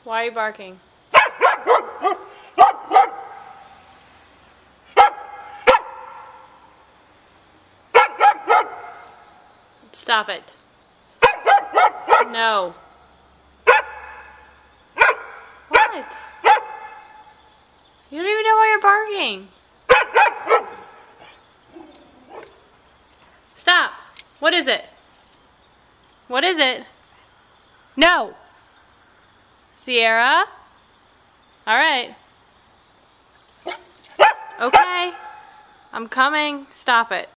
Why are you barking? Stop it. No. What? You don't even know why you're barking. Stop. What is it? What is it? No. Sierra? Alright. Okay. I'm coming. Stop it.